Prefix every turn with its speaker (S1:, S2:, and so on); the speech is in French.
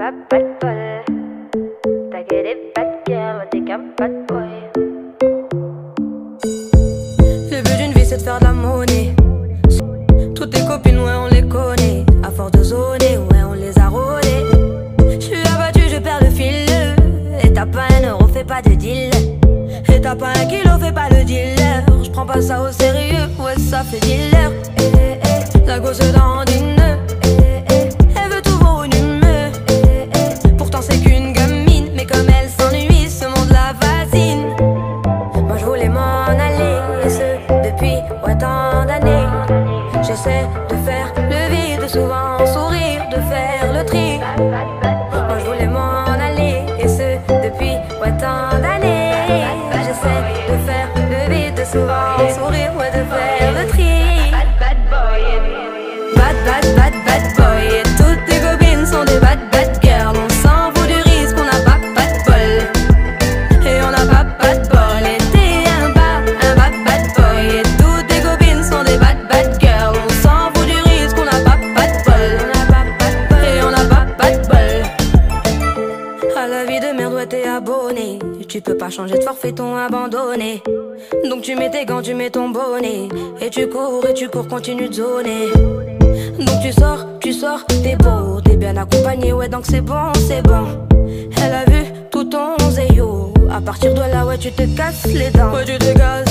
S1: pas de bol. T'as que des bad girls, t'es qu'un bad boy.
S2: Le but d'une vie c'est de faire de la monnaie. Toutes tes copines, ouais, on les connaît. À force de zoner, ouais, on les a rôlées. J'suis abattu, je perds le fil. Et t'as pas un euro, fais pas de deal. Et t'as pas un kilo, fais pas le dealer. J'prends pas ça au sérieux, ouais, ça fait dealer. La gosse dandine. Elle veut tout voir une humeur. Pourtant c'est qu'une gamine, mais comme elle s'ennuie, ce monde la fascine. Moi je voulais m'en aller, et ce depuis tant d'années. J'essaie de faire le vide, souvent sourire, de faire le tri. Moi je voulais m'en aller, et ce depuis tant d'années. J'essaie de faire le vide, souvent sourire, ouais, de faire le tri.
S1: Bad boy.
S2: Bad boy. Et toutes tes copines sont des bad girls. On s'en fout du risque, on n'a pas de bol. Et on n'a pas de bol. Et t'es un bad boy. Et toutes tes copines sont des bad girls. On s'en fout du risque, on n'a pas de bol. Et on n'a pas de bol. À la vie de merde, ouais, t'es abonné. Tu peux pas changer de forfait, t'ont abandonné. Donc tu mets tes gants, tu mets ton bonnet. Et tu cours, continue de zoner. Donc tu sors, t'es beau, t'es bien accompagné, ouais, donc c'est bon. Elle a vu tout ton zéyo. À partir de là, ouais, tu te casses les dents. Ouais, tu te casses